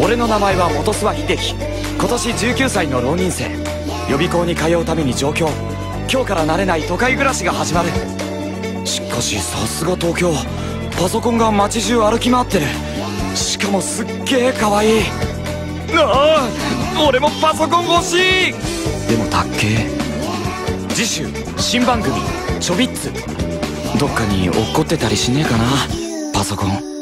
俺の名前は元諏訪秀樹。今年19歳の浪人生。予備校に通うために上京。今日から慣れない都会暮らしが始まる。しかしさすが東京。パソコンが街中歩き回ってる。しかもすっげえ可愛い。ああ、俺もパソコン欲しい。でもたっけー。次週新番組ちょびっつ。どっかに落っこってたりしねえかなパソコン。